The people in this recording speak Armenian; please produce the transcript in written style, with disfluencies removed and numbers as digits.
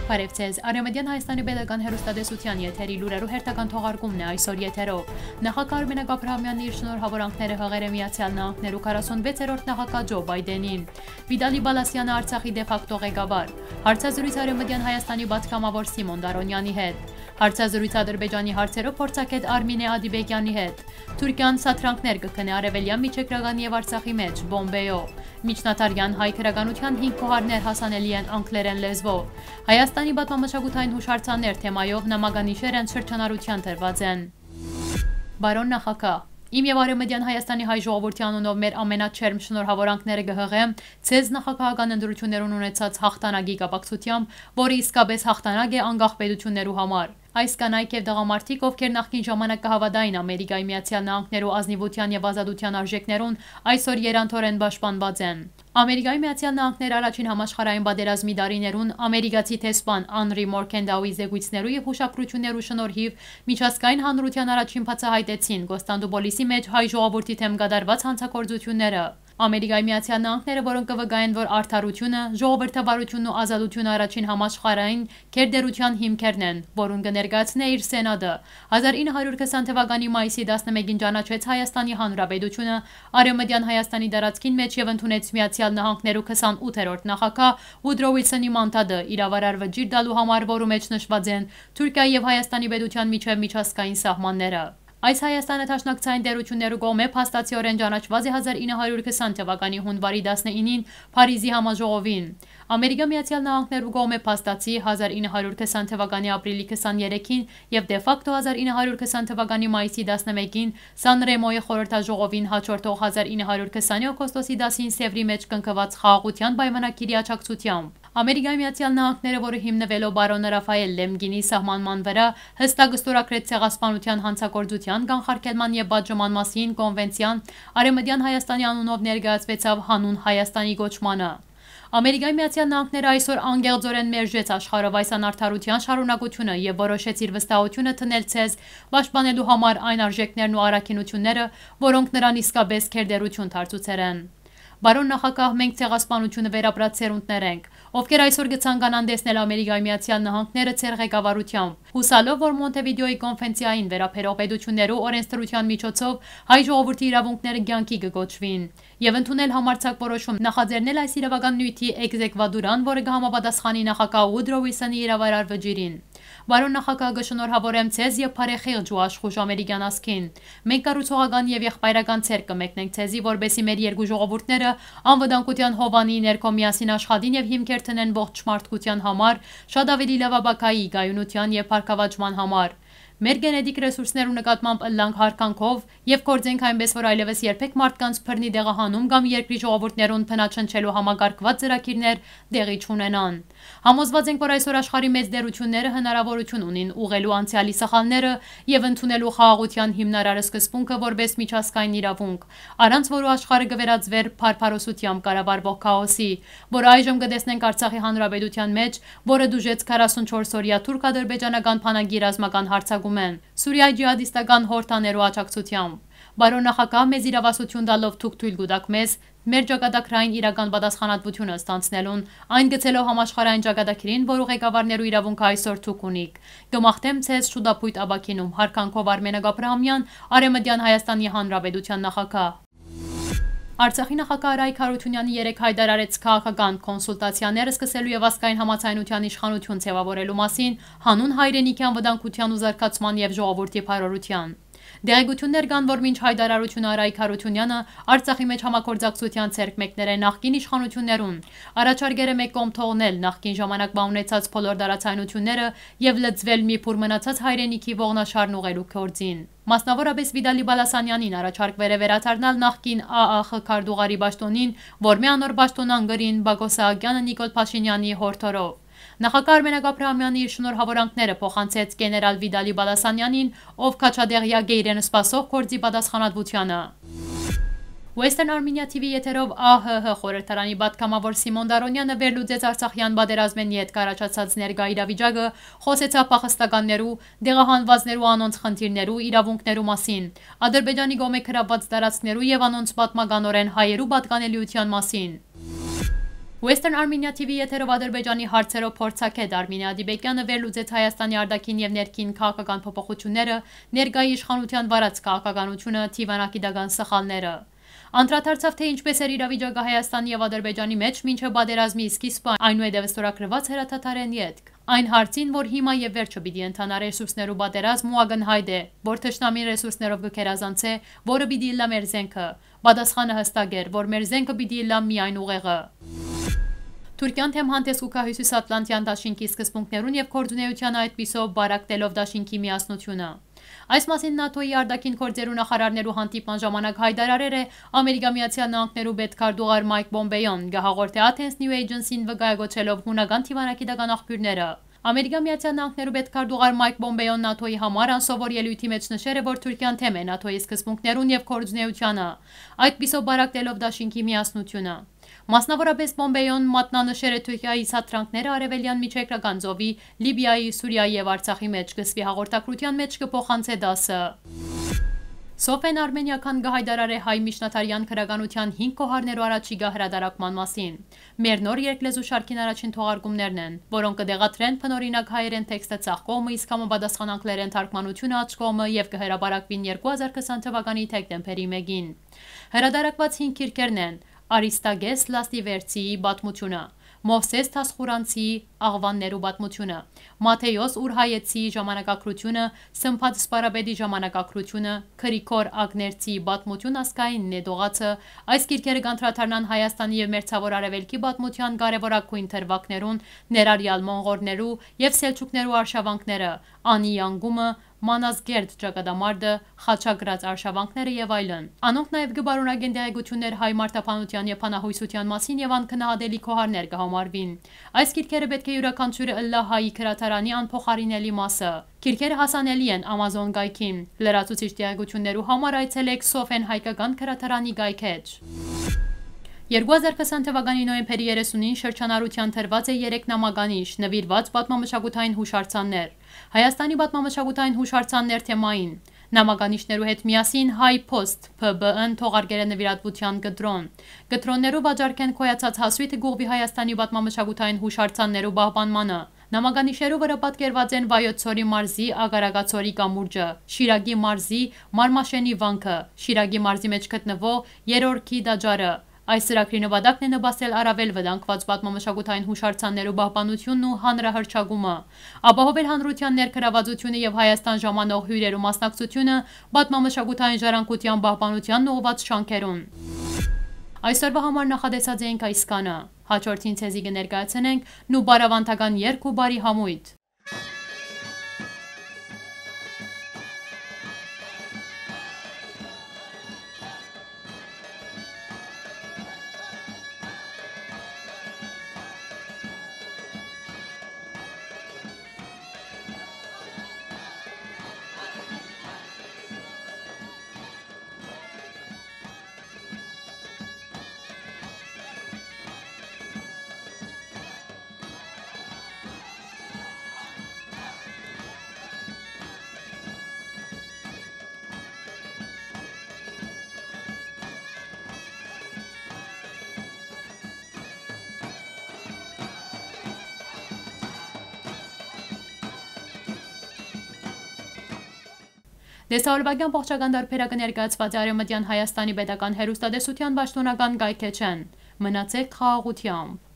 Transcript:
Բարև ձեզ, Արևմտյան Հայաստանի պետական հեռուստատեսության եթերի լուրերու հերթական թողարկումն է այսօր եթերով։ Նախագահ Արմենակ Աբրահամյանի իր շնորհավորանքները հղեր է Միացյալ Նահանգներու 46-րդ նախագահ Ջո Բայդենին։ Վիտալի Բալասյանը Արցախի դեֆակտո ղեկավար։ Հարցազրույց Արևմտյան Հայաստանի պատգամավոր Սիմոն Դարոնյանի հետ։ Հարցազրույց Ադրբեջանի հարցերով փորձագետ Արմինե Ադիբեկյանի հետ։ Թուրքիան սաթրանքներ կքնի Արևելյան Միջերկրագանի եւ Արցախի մեջ բոմբեյով։ Միջնատարյան հայ քրագանության 5 փոխարներ հասանելի են անգլերեն լեզվով։ Հայաստանի պատմամշակութային հուշարձաններ թեմայով նամականիշեր են շրջանառության տրված են։ Բարոն նախագահ, Իմ եւ Արևմտյան Հայաստանի հայ ժողովրդի անունով մեր ամենաչերմ շնորհավորանքները կհղեմ ցեզ նախագահական ընտրություններուն ունեցած հաղթանակի կապակցությամբ, որը իսկապես հաղթանակ է անկախ պետություններու համար։ Այս կանայք եւ դղամարդիկ, ովքեր նախկին ժամանակ կհավատային Ամերիկայի Միացյալ Նահանգներու ազնիվության եւ ազատության արժեքներուն, այսօր երանթորեն պաշտպանված են։ Ամերիկայի Միացյալ Նահանգներ առաջին համաշխարհային պատերազմի դարիներուն ամերիկացի տեսփան Անրի Մորքենդաուի զեկույցներու եւ հուշագրություններու շնորհիվ միջազգային հանրության առաջին բացահայտեցին Կոստանդնուպոլիսի մեջ հայ ժողովրդի թեմ կատարված հանցագործությունները։ Ամերիկայի Միացյալ Նահանգները, որոնք կվկայեն, որ արդարությունը, ժողովրդավարությունն ու ազատությունը առաջին համաշխարհային քերդերության հիմքերն են, որուն կներկայացնե իր սենատը։ 1920 թվականի մայիսի 11-ին ճանաչեց Հայաստանի Հանրապետությունը Արևմտյան Հայաստանի տարածքին մեջ եւ ընդունեց Միացյալ Նահանգներու 28-րդ նախագահ Ուդրո Ուիլսոնի մանդատը իրավարար վճիռ տալու համար, որու մեջ նշված են Թուրքիայի եւ Հայաստանի պետության միջև միջազգային սահմանները։ Այս Հայաստանը Դաշնակցային տերություններու կողմէ փաստացիորեն ճանաչված է 1920 թվականի հունվարի 19-ին Փարիզի համաժողովին։ Ամերիկա Միացյալ Նահանգներու կողմէ փաստացի 1920 թվականի ապրիլի 23-ին եւ դեֆակտո 1920 թվականի մայիսի 11-ին Սան Ռեմոյի խորհրդաժողովին հաջորդող 1920 օգոստոսի 10-ին Սևրի մեջ կնքված խաղաղության պայմանագիրի աջակցությամբ։ Ամերիկայի Միացյալ Նահանգները, որը հիմնվելով բարոն Ռաֆայել Լեմգինի սահմանման վրա, հստակ ստորագրեց ցեղասպանության հանցագործության, կանխարգելման եւ բաժանման մասին կոնվենցիան, Արևմտյան Հայաստանի անունով ներկայացվեցավ հանուն Հայաստանի գոչմանը։ Ամերիկայի Միացյալ Նահանգները այսօր անգեղծորեն մերժեց աշխարհով այս անարդարության շարունակությունը եւ որոշեց իր վստահությունը թնել ցեզ պաշտպանելու համար այն արժեքներն ու առաքինությունները, որոնք նրան իսկապես քերդերություն դարձուցել են։ Բարոն նախագահ, մենք ցեղասպանությունը վերապրած սերունդներ ենք, ովքեր այսօր կցանկանան տեսնել Ամերիկայի Միացյալ Նահանգները ցեր ղեկավարությամբ։ Հուսալով, որ Մոնտեվիդեոյի կոնվենցիային վերաբերող պետություններու օրենսդրության միջոցով հայ ժողովրդի իրավունքները կյանքի կգոչվին եւ ընդունել համարձակ որոշում նախաձեռնել այս իրավական նյութի էգզեկվատուրան, որը կհամապատասխանի նախագահ Ուդրո Ուիլսոնի իրավարար վճիրին։ Բարոն նախագահ, կշնորհավորեմ ցեզ եւ բարեխիղճ ու աշխուժ ամերիկյան ասքին։ Մենք կառուցողական եւ եղբայրական ցերկ կմեկնենք ցեզի, որբեսի մեր երկու ժողովուրդները անվտանգության հովանի ներքո միասին աշխատին եւ հիմքեր տնեն ողջ մարդկության համար, շատ ավելի լավաբակայի գայունության եւ փառքավաճման համար։ Մեր գենետիկ ռեսուրսներու նկատմամբ ըլլանք հարկանքով եւ կործենք այնպես, որ այլևս երբեք մարդկանց բռնի դեղահանում կամ երկրի ժողովուրդներուն փնաչնչելու համագարկված ծրագիրներ դեղի չունենան։ Համոզված ենք, որ այսօր աշխարհի մեծ դերությունները հնարավորություն ունին ուղղելու անցյալի սխալները եւ ընդունելու խաղաղության հիմնարար սկզբունքը որպես միջազգային իրավունք, առանց որու աշխարհը կվերածվեր փարփարոսությամբ կառավարվող քաոսի, որը այժմ կտեսնենք Արցախի հանրապետության մեջ, որը դուժեց 44 օրյա թուրք-ադրբեջանական բանակի ռազմական հարձակում Սուրիայի ջիհադիստական հորթաներու աջակցությամբ։ Բարոն նախագահ, մեզ իրավասություն տալով թուք թույլ կուտակ մեզ մեր ճակատագրային իրական պատասխանատվությունը ստանցնելուն, այն գցելով համաշխարհային ճակատագրին, որու ղեկավարներու իրավունքը այսօր թուք ունիք։ Կմաղթեմ ցեզ շուտապույտ աբակինում, հարկանքով Արմենակ Աբրահամյան, Արևմտյան Հայաստանի Հանրապետության նախագահ։ Արցախի նախագահ Արայք Հարությունյանի 3 հայտարարեց քաղաքական կոնսուլտացիաները սկսելու եւ ազգային համացայնության իշխանություն ձևավորելու մասին հանուն հայրենիքի անվտանգության ու զարգացման եւ ժողովրդի բարօրության։ Դեղեցություններ կան, որ մինչ հայտարարությունը Արայք Հարությունյանը Արցախի մեջ համագործակցության ցերկ մեկներ է նախկին իշխանություններուն, առաջարկել է մեկ կողմ թողնել նախկին ժամանակվա ունեցած բոլոր դարացայնությունները եւ լծվել մի փուր մնացած հայրենիքի ողնաշարն ուղղելու գործին։ Մասնավորապես Վիտալի Բալասանյանին առաջարկվել է վերադառնալ նախկին ԱԱԽ քարտուղարի պաշտոնին, որ մի անոր պաշտոնան գրին Բակո Սահակյանը Նիկոլ Փաշինյանի հորդորով։ Նախագահ Արմենակ Աբրահամյանի իր շնորհավորանքները փոխանցեց գեներալ Վիտալի Բալասանյանին, ով քաչադեղյակ է իրեն սպասող գործի պատասխանատվությանը։ Western Armenia TV եթերով ԱՀՀ խորհրդարանի պատգամավոր Սիմոն Դարոնյանը վերլուծեց Արցախյան պատերազմեն յետ կարաչացած ներկա իրավիճակը, խոսեցավ փախստականներու, դեղահանվածներու անոնց խնդիրներու, իրավունքներու մասին, Ադրբեջանի կողմէ գրավված տարածքներու եւ անոնց պատմականորեն հայերու պատկանելիության մասին։ Western Armenia TV եթերով Ադրբեջանի հարցերով փորձագետ Արմինե Ադիբեկյանը վերլուծեց Հայաստանի արտաքին և ներքին քաղաքական փոփոխությունները, ներկայի իշխանության վարած քաղաքականությունը, թիվանակի դագան սխալները։ Անդրադարձավ, թե ինչպես էր իրավիճակը Հայաստանի և Ադրբեջանի մեջ մինչև պատերազմի սկիզբը, այնուհետև ստորագրված հրաթաթարեն ետք։ Այն հարցին, որ հիմա եւ վերջը պիտի ընթանա ռեսուրսներու պատերազմ ու ակնհայտ է, որ թշնամին ռեսուրսներով կքերազանցե, որը պիտի իլա մեր զենքը։ Պատասխանը հստակ էր, որ մեր զենքը պիտի իլա միայն ուղեղը։ Թուրքիան թեմ հանդես կուքա Հյուսիսատլանտյան դաշինքի սկզբունքներուն եւ գործունեության այդպիսով բարակտելով դաշինքի միասնությունը։ Այս մասին ՆԱՏՕ-ի արտաքին գործերու նախարարներու հանդիպման ժամանակ հայտարարել է Ամերիկա Միացյալ Նահանգներու պետքարտուղար Մայք Պոմպեոն, գահաղորդե Athens New Agency-ին վկայակոչելով հունական թիվանակի դական աղբյուրները։ Ամերիկա Միացյալ Նահանգներու պետքարտուղար Մայք Պոմպեոն ՆԱՏՕ-ի համար անսովոր ելույթի մեջ նշել է, որ Թուրքիան թեմ է ՆԱՏՕ-ի սկզբունքներուն եւ գործունեությանը, այդպիսով բարակտելով դաշինքի միասնությունը։ Մասնավորապես Պոմպեոն մատնանշել է Թուրքիայի սադրանքները արևելյան միջերկրական ծովի, Լիբիայի, Սուրիայի եւ Արցախի մեջ գսվի հաղորդակցության մեջ կփոխանցե դասը։ Սոֆեն արմենիական գահայդարար է հայ միջնադարյան քրագանության 5 կոհարներու առաջիգա հրադարակման մասին։ Մեր նոր երկլեզու շարքին առաջին թողարկումներն են, որոնք կդեղատրեն փնորինակ հայերեն տեքստը ցախ կողմը, իսկ համապատասխան անգլերեն թարգմանությունը աջ կողմը եւ կհրաբարակվին 2020 թվականի դեկտեմբերի 1-ին։ Հրադարակված 5 քիրքերն են Արիստագես Լաստիվերցիի պատմությունը, Մովսես Թասխուրանցիի աղվաններու պատմությունը, Մաթեոս Ուրհայեցիի ժամանակակրությունը, Սմփատ Սպարաբեդի ժամանակակրությունը, Քրիքոր Ագներցիի պատմություն ասկային նետողացը, այս գիրքերը կանդրադառնան Հայաստանի եւ Մերձավոր Արևելքի պատմության կարևորագույն թրվակներուն, ներառյալ մոնղոլներու եւ սելջուկներու արշավանքները, Անի անգումը, Մանազգերդ ճակատամարտը, խաչակրած արշավանքները եւ այլն։ Անոնք նաեւ կբարունագեն դեղեցություններ հայ մարդապանության եւ փանահույսության մասին եւ անքնահատելի քոհարներ կհամարվին։ Այս գիրքերը պետք է յուրաքանչյուրը ըլլա հայի քրատարանի անփոխարինելի մասը։ Գիրքերը հասանելի են Amazon գայքին։ Լրացուցիչ դեղեցություններու համար այցելեք Սոֆեն հայկական քրատարանի գայքեջ։ 2020 թվականի նոյեմբերի 30-ին շրջանառության տրված է 3 նամականիշ, նվիրված պատմամշակութային հուշարձաններ։ Հայաստանի պատմամշակութային հուշարձաններ թեմային։ Նամականիշներու հետ միասին Հայ Post ՓԲԸ-ն թողարկել է նվիրատվության կտրոն։ Կտրոններու վաճառքեն քոյացած հասույթը գուղվի Հայաստանի պատմամշակութային հուշարձաններու պահպանմանը։ Նամականիշերու վրա պատկերված են Վայոց Ձորի մարզի Ագարագացորի կամուրջը, Շիրակի մարզի Մարմաշենի վանքը, Շիրակի մարզի մեջ գտնվող Երորքի տաճարը։ Այս ծրագրի նպատակն է նպաստել առավել վտանգված պատմամշակութային հուշարձաններու պահպանությունն ու հանրահռչակումը, ապահովել հանրության ներգրավվածությունը եւ Հայաստան ժամանող հյուրերու մասնակցությունը պատմամշակութային ժառանգության պահպանությանն ուղղված շանքերուն։ Այսօրվա համար նախադեсած ենք այս կանը։ Հաջորդին ցեզի կներկայացնենք նու բարավանդական երգ ու բարի համույթ։ Դեսահոլովակյան փոխչական դարբերակը ներկայացված է Արևմտյան Հայաստանի պետական հեռուստատեսության պաշտոնական գայքեջեն։ Մնացեք խաղաղությամբ։